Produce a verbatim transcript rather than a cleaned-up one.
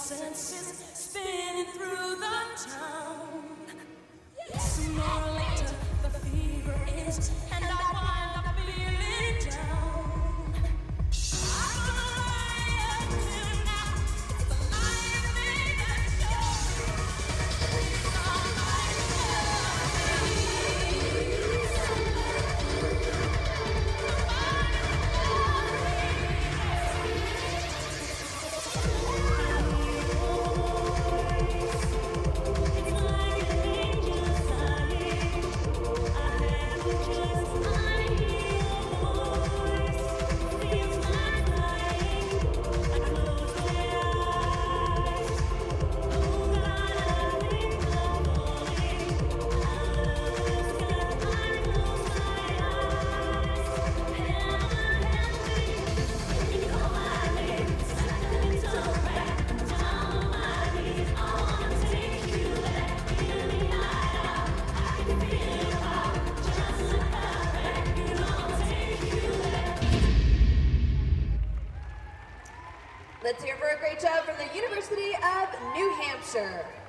senses spinning through the town. Sooner or later, the fever is, and I wind up feeling down. I'm a riot tonight. It's the life in the show. It's all my Let's hear for a great job from the University of New Hampshire.